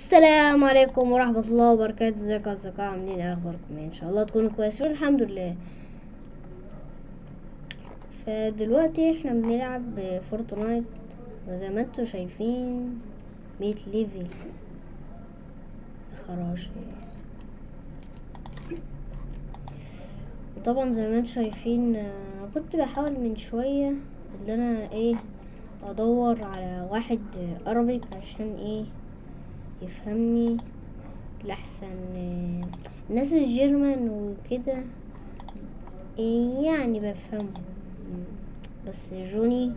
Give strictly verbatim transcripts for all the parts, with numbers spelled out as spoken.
السلام عليكم ورحمة الله وبركاته. ازيكم يا اصدقاء؟ عاملين ايه؟ اخباركم ايه؟ ان شاء الله تكونوا كويسين الحمد لله. فدلوقتي احنا بنلعب فورتنايت وزي ما انتوا شايفين مية ليفل خراشي. وطبعا زي ما انتوا شايفين آه، كنت بحاول من شوية اللي انا ايه ادور على واحد ارابيك عشان ايه يفهمني لحسن آه، الناس الجيرمان وكده يعني بفهمه، بس جوني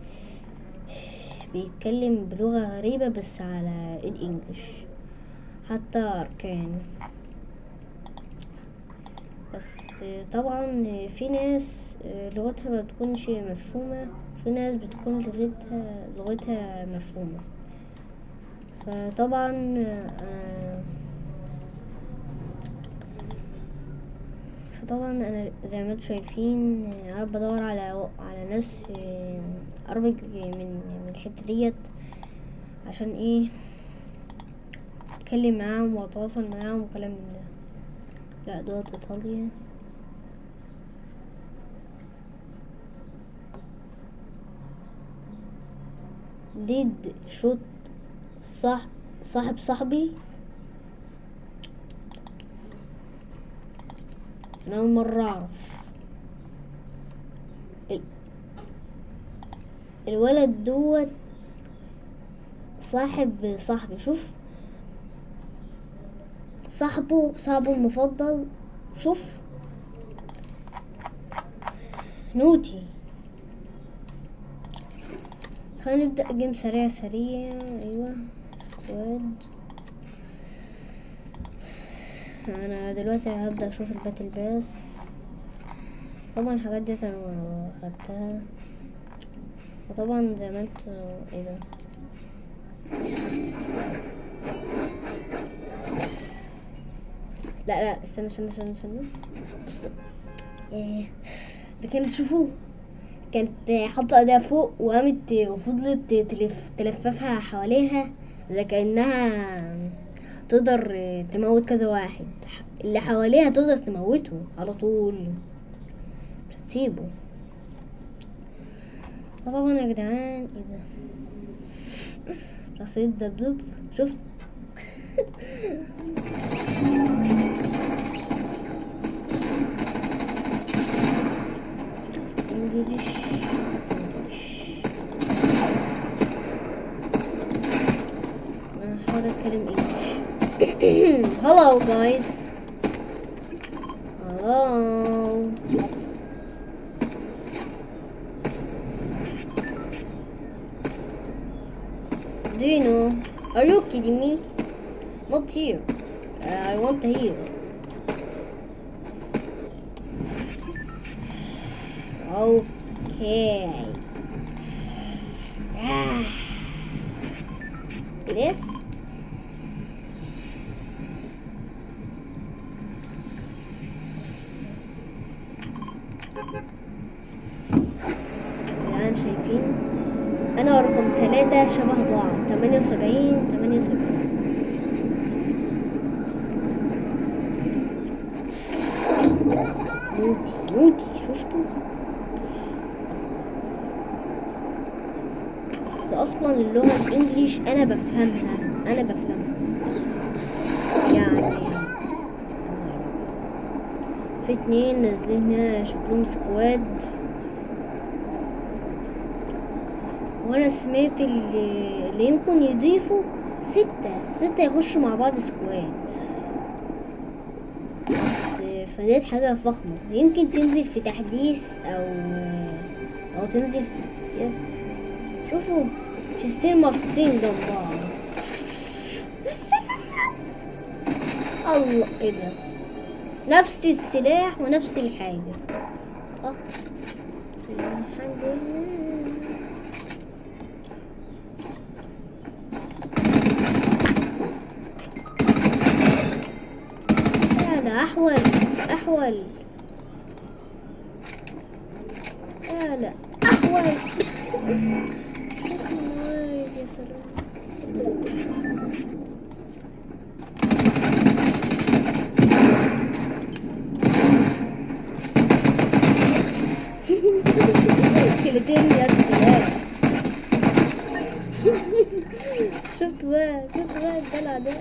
بيتكلم بلغة غريبة بس على الانجليش حتى اركان. بس طبعا في ناس لغتها ما بتكونش مفهومة، في ناس بتكون لغتها لغتها مفهومة. فطبعا انا فطبعا انا زي ما انتم شايفين قاعد بدور على على ناس اربج من من الحته ديت عشان ايه اتكلم معاهم واتواصل معاهم وكلام من ده. لا دوت ايطاليا. ديد شوت صح صاحب صاحبي. انا اول مره اعرف ال... الولد دوت صاحب صاحبي. شوف صاحبه صاحبه المفضل. شوف نوتي. خلينا نبدأ جيم سريع سريع. ايوه سكواد. انا دلوقتي هبدأ اشوف الباتل باس. طبعا الحاجات دي انا خدتها. وطبعا زي ما انتوا ايه ده لا لا استنى استنى استنى استنى بص ايه ده. كان شوفوا كانت حاطه ايديها فوق وقامت وفضلت تلف تلففها حواليها زي كأنها تقدر تموت كذا واحد. اللي حواليها تقدر تموته على طول مش هتسيبه. فطبعا يا جدعان ايه ده رصيد دبدب. شوف انجليش انا هحاول اتكلم انجليش. hello guys. hello. Do you know? Are you kidding me? Not here. Uh, I want here. Okay. Ah. It is. الآن شايفين أنا ورقم ثلاثة شبه بعض. ثمانية وسبعين ثمانية وسبعين. نوتي نوتي شفتوا؟ بس أصلا اللغة الإنجليش أنا بفهمها أنا بفهمها يعني. في اتنين نازلين هنا شكلهم سكواد، وانا سمعت اللي, اللي يمكن يضيفوا ستة ستة يخشوا مع بعض سكواد. بس فديت حاجة فخمة يمكن تنزل في تحديث او او تنزل في يس. شوفوا شيستين مرصوصين جنب بعض. الله ايه ده نفس السلاح ونفس الحاجة. اه في حاجة لا احول احول لا لا احول. يا سلام بقى، شفت بقى الدلع ده.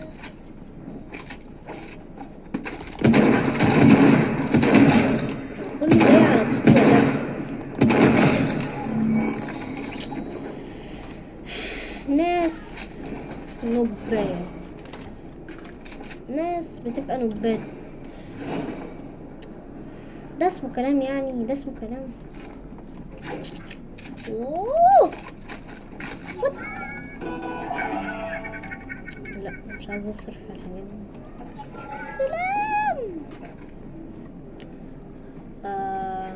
كل جاي على صوت ولد. ناس نبات، ناس بتبقى نبات. ده اسمه كلام يعني؟ ده اسمه كلام؟ اوه وات؟ لا مش عايزة اصرف على الحاجات دي. سلام. آه.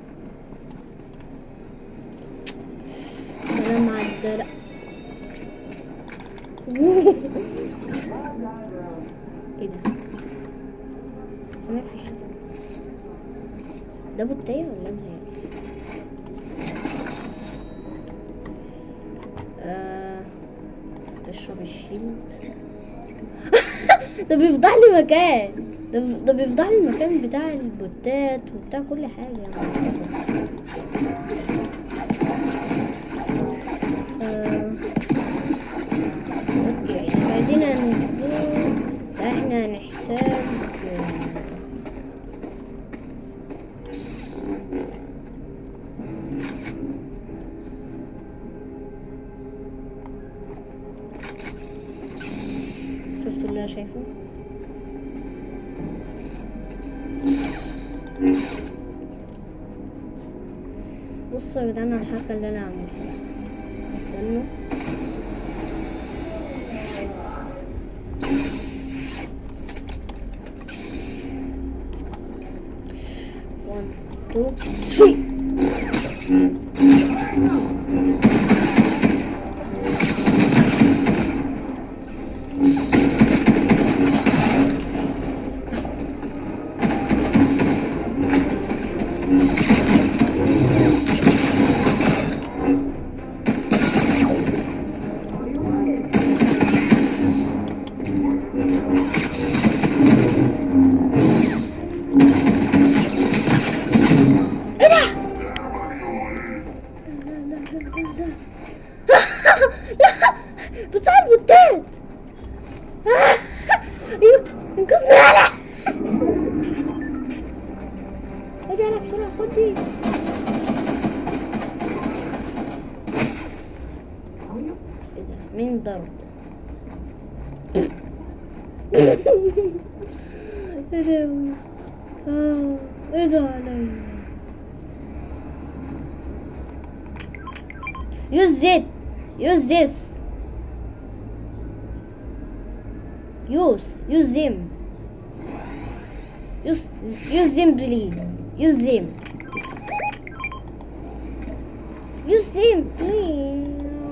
سلام على الدلع. ايه ده؟ سمعت في حاجة. ده بطيء ولا متهيألي؟ آه. اشرب الشيلد. ده بيفضح لي مكان. ده ده بيفضح لي المكان بتاع البوتات وبتاع كل حاجة يعني. آه. اوكي بعدين نزول. احنا هنحتاج شفتوا اللي انا شايفه؟ بصوا يا جدعان على الحركة اللي انا عملتها. استنوا one two three. بتصعد البوتات. ايوه انقذني يالا. خدي يالا بسرعة خدي. ايه ده؟ مين ضرب؟ ايه ده؟ اه ايه ده عليا؟ Use it. Use this. Use. Use them. Use. Use them, please. Use them. Use them, please.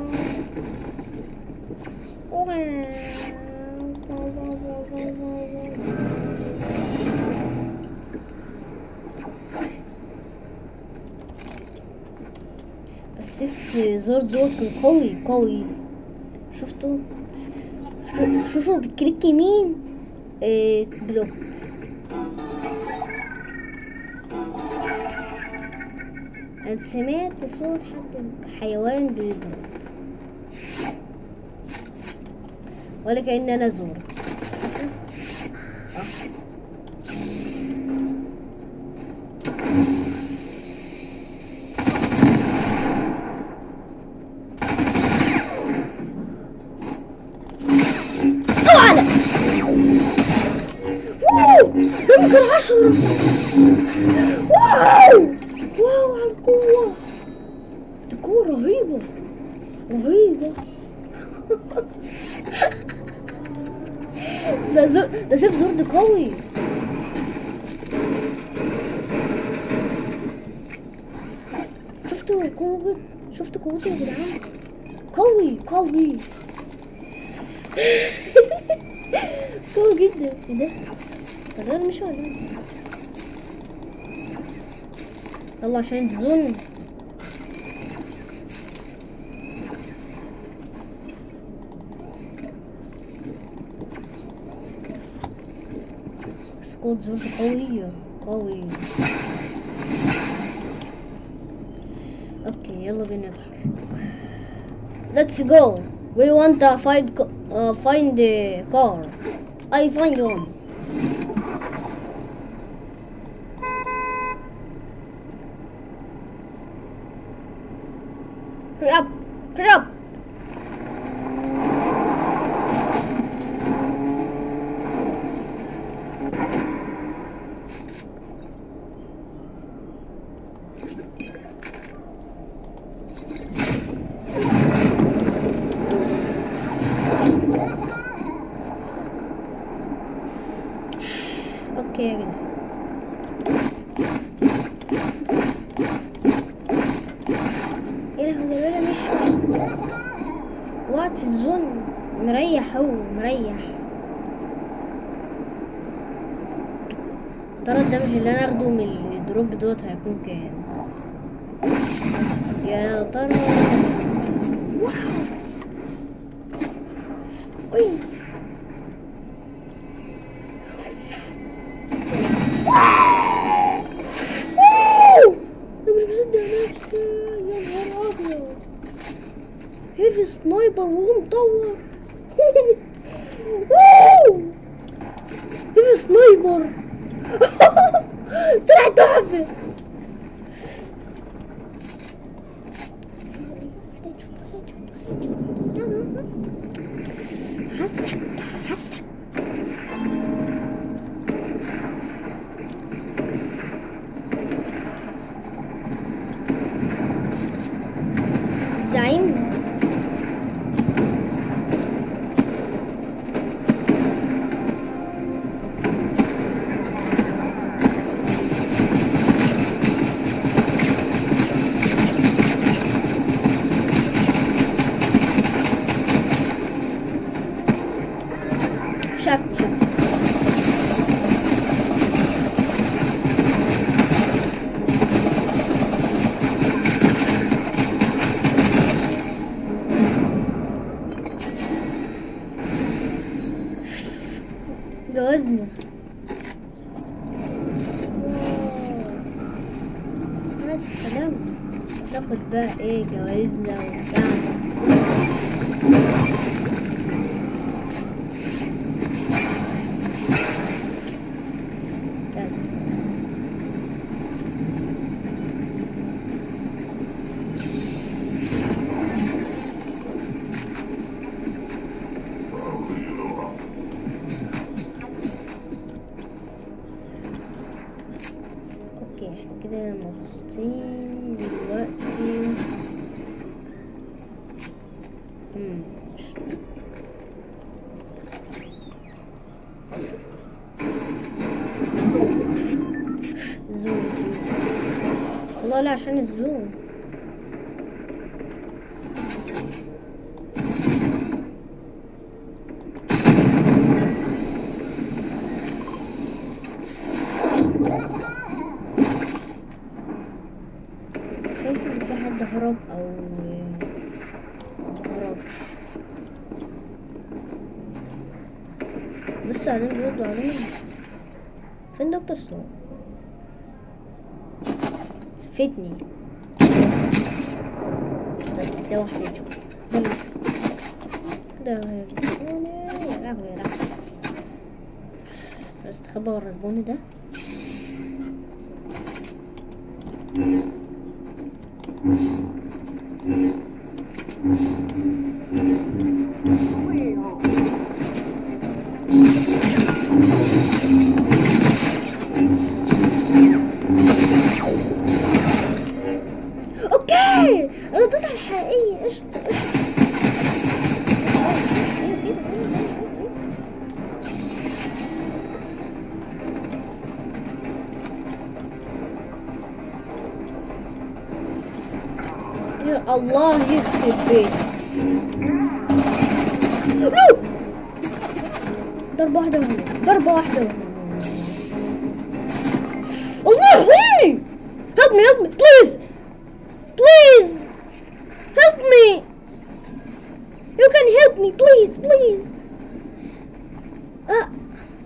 بس زور دوت كان قوي قوي. شفتوا؟ شوفوا بالكليك يمين إيه بلوك. انا سمعت صوت حد حيوان بيضرب ولا كأن انا زورت. يمكن عشرة. واو واو على القوة. دي قوة رهيبة رهيبة. ده زر ده سيف زرد قوي. شفتوا قوة؟ شفتوا قوته يا جدعان؟ قوي قوي قوي جدا. ايه ده؟ غير مش ولا يلا عشان الزون. سكوت زون قوية قوي. اوكي يلا بينا نتحرك. Let's go. We want to fight. uh, find the car. I find one. Hurry up! Hurry up! اوكي يا جدع. ايه ده؟ هو ده مش وقعد في الزون. مريح، هو مريح. ترى الدمج اللي انا اخده من الدروب دوت هيكون كام يا ترى؟ اي هيفي سنايبر وهو مطور. هيفي سنايبر طلع تحفة. حسك حسك زعيم. شاف شاف جوزنا. بس سلام. ناخد بقى ايه جوازنا وبتاعنا. بس اوكي احنا كده مبسوطين دلوقتي. امم زوم زوم والله لا عشان الزوم. شايف ان في حد هرب او ما هربش. بص قاعدين بيردوا علينا. فين دكتور ستون؟ فاتني. طيب تلاقي واحد يشوف كده يا لهوي يا لهوي. استخبى ورا البوني ده. اوكي ردتها الحقيقية. قشطة قشطة. يا الله يخرب بيتك. ضربة واحدة وهنا. ضربة واحدة وهنا. الله يرحمني. help me help me please please help me. you can help me please please. آه.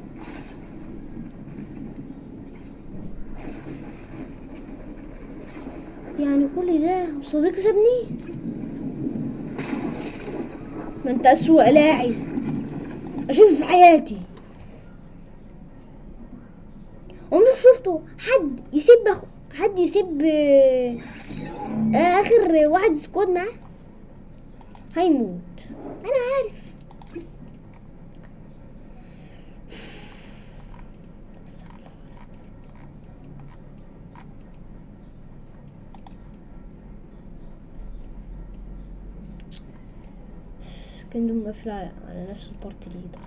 يعني كل ده صديق سابني؟ ما انت اسوأ لاعب. حياتي. عمرك شفتوا حد يسيب أخ... حد يسيب آه، آه، اخر واحد سكواد معاه هيموت. انا عارف. كندوم مقفل على على نفس البارتي ليدر.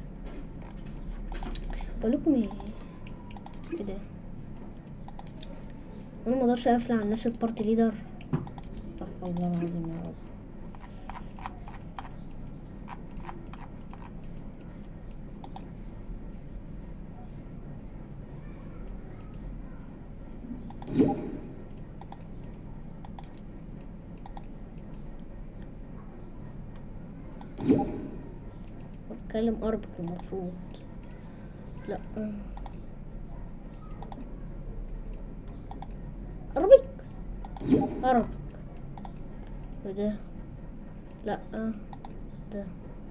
بقول لكم ايه ايه ده؟ انا ما اقدرش اقفل على نفس البارتي ليدر. استغفر الله العظيم يا رب. بتكلم اربك المفروض. لا اربك اربك وده. لا ده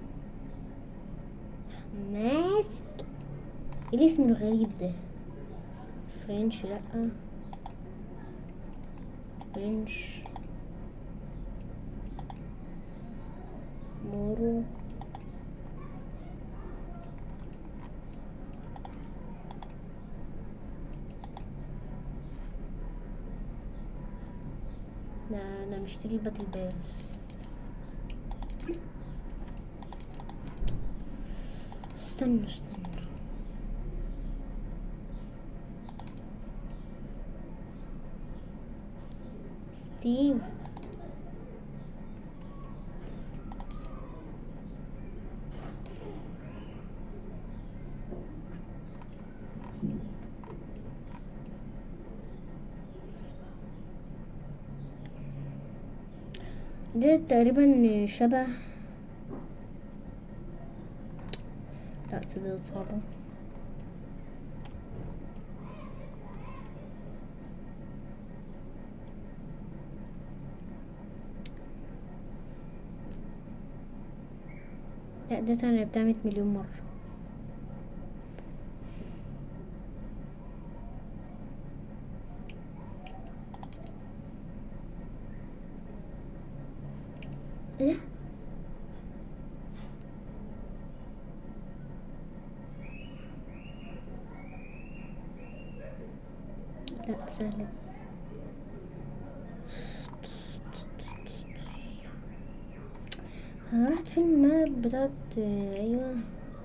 ماسك. ايه الاسم الغريب ده؟ فرنش. لا فرنش مورو. لا انا مشتري الباتل باس. استنوا استنوا ستيف. ده تقريبا شبه. لا تصدق صعبة. لا ده انا لعبتها مية مليون مرة. ايه ده؟ لا سهلة. انا رحت فين الماب بتاعت ايوه.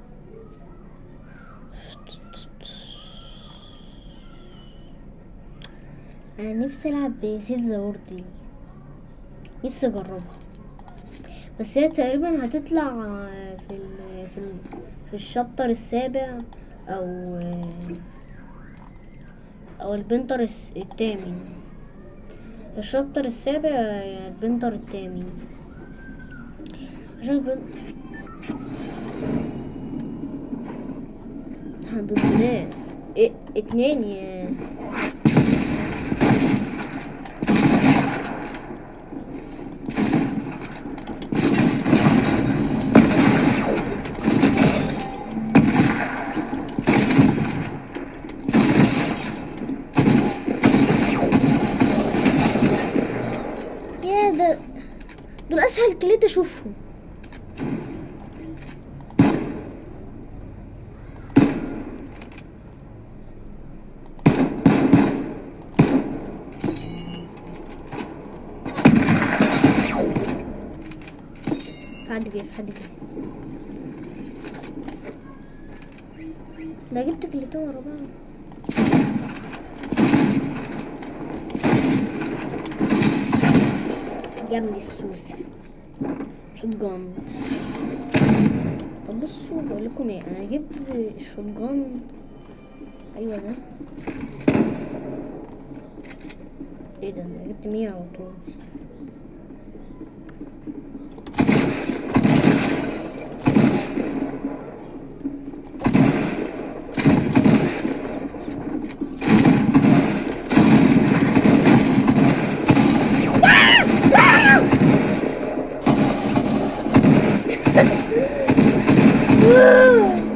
انا نفسي العب بسيف ذا وورد دي. نفسي اجربها بس هي تقريبا هتطلع في ال في ال في الشابتر السابع او او البنتر الثامن. الشابتر السابع يعني البنتر الثامن عشان البن... ضد ناس إيه اتنين يا يا ده. دول اسهل كليت اشوفهم. حد جه حد جه. ده جبت كليتين ورا بعض. يا ابني السوسه شوت جان. طب بصوا بقول لكم ايه. انا جبت الشوت جان. ايوه ده ايه ده؟ انا جبت مية على طول. Woo!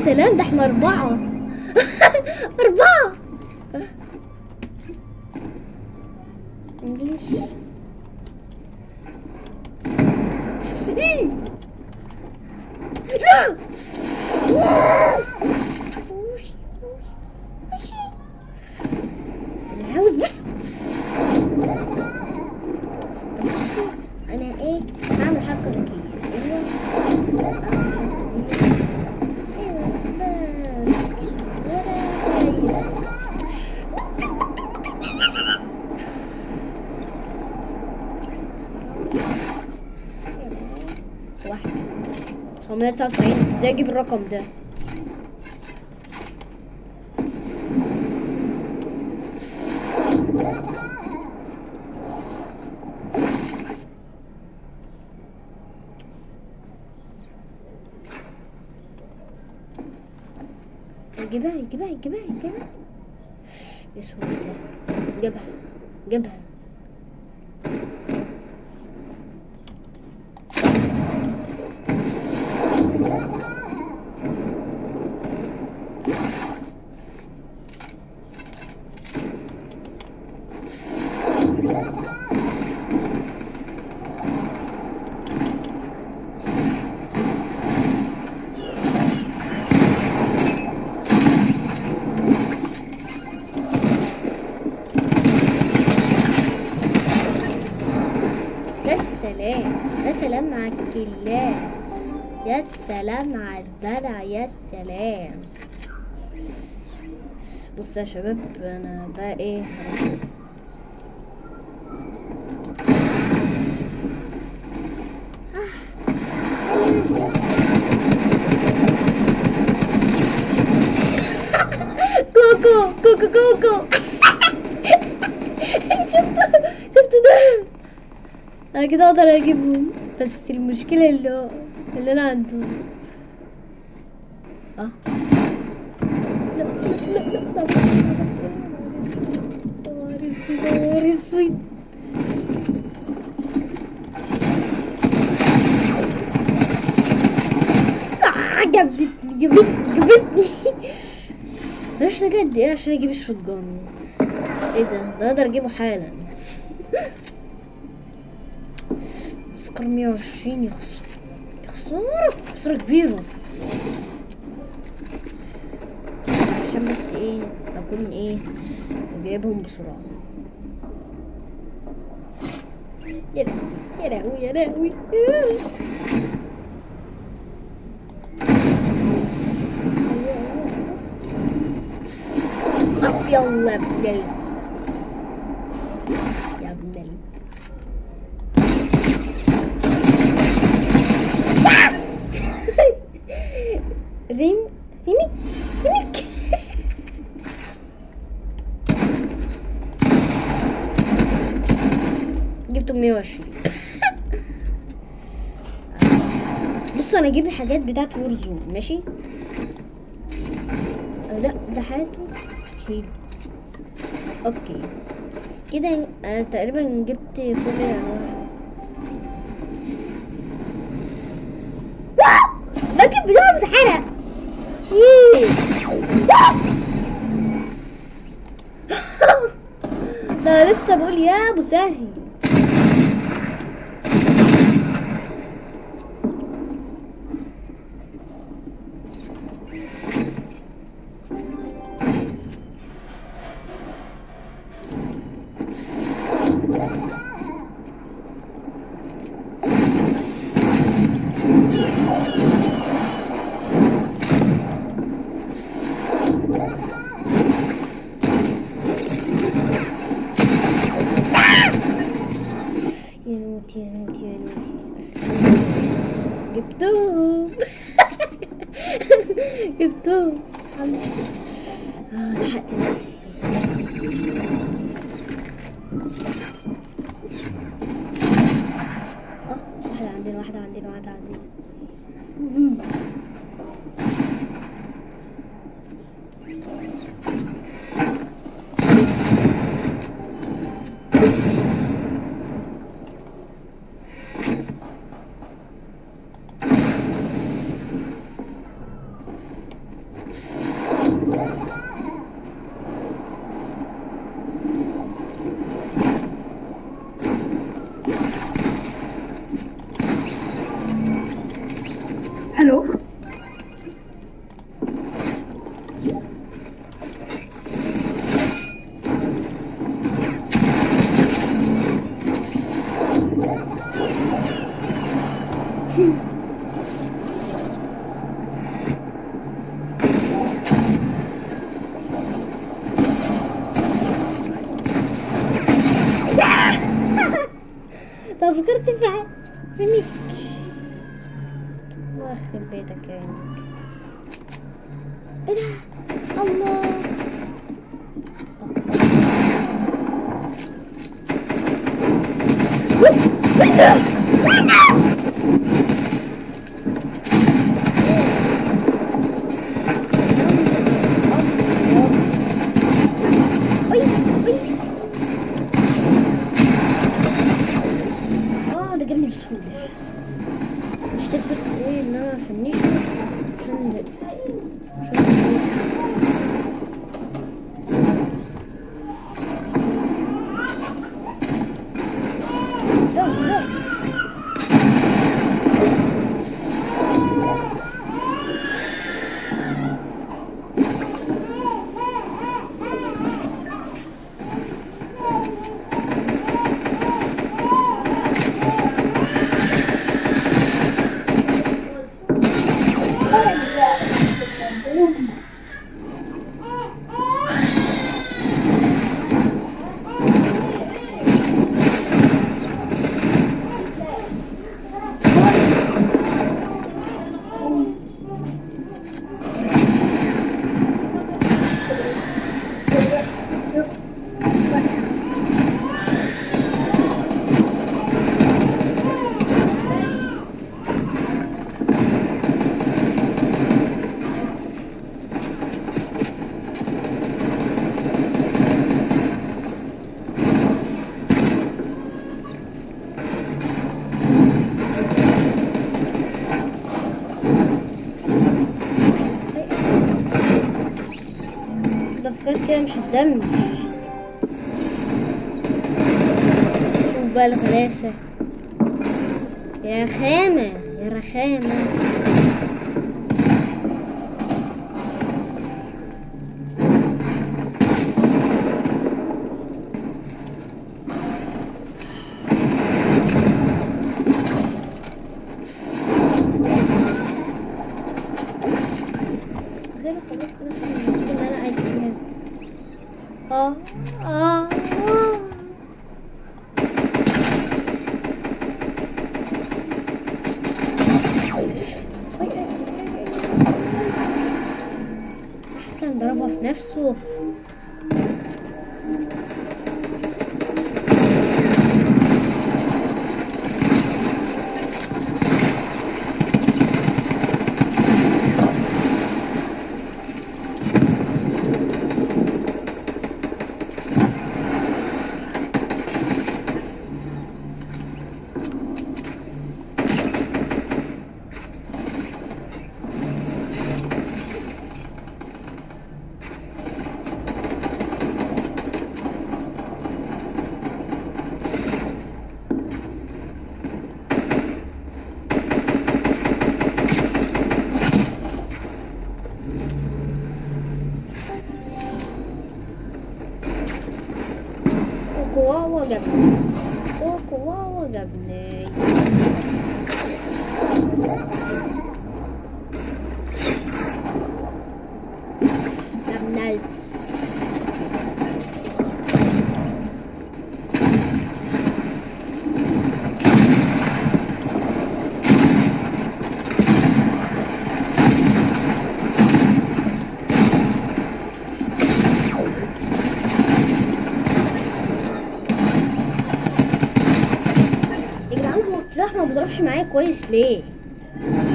سلام، ده احنا أربعة. أربعة. انجليش. إيه؟ لا. وشي وشي. أنا عاوز بس. طب بصوا أنا إيه هعمل حركة ذكية. أيوه. واحد تسعمية تسعة وتسعين. ازاي اجيب الرقم ده؟ جيبها جيبها جيبها جيبها. يسوع سهل. جابها جابها. يا سلام على الكلاب، يا سلام على الدلع، يا سلام. بص يا شباب انا بقى ايه كوكو كوكو كوكو. شفتوا شفتوا ده؟ انا كده اقدر اجيبهم، بس المشكله اللي هو اللي انا عنده اه لا لا لا طوارئ طوارئ اسود. آه جابتني جابتني جابتني. رحنا قد ايه عشان اجيب الشوت جان؟ ايه ده؟ ده اقدر اجيبه حالا. سكر مية وعشرين. يا خسارة يا خسارة خسارة كبيرة. عشان بس ايه اكون ايه جايبهم بسرعة. يا لهوي يا لهوي يا لهوي. يلا يا ابن ال يا ابن ال ريم ريميك ريميك. جبت مية وعشرين. بص انا اجيب الحاجات بتاعت وورزون ماشي. أه لا ده حياته حلو. اوكي كده أنا تقريبا جبت كل الانواع. باكت بتاعه بتحرق. ده لسه بقول يا ابو سهل. يا نوتي يا نوتي يا نوتي بس الحمد لله جبتهم. جبتهم الحمد لله. اه لحقت نفسي. اه واحدة عندنا واحدة عندنا واحدة عندنا. طب فكرت في حاجة رميك. الله يخرب بيتك يا عينيك. ايه ده؟ الله. ايه ده؟ ايه ده؟ اه ده جابني بسهولة. محتاج بس ايه ان انا افنشه عشان ده لا لا. فكرت كده مش الدم. شوف بقى الغلاسة يا رخامة يا رخامة. غير خلصت نفسي من المشكلة اللي انا قاعد فيها. اه اه اه احسن ضربها في نفسه. كواوا جابني كواوا جابني. جابنا السلاح ما بيضربش معايا كويس ليه؟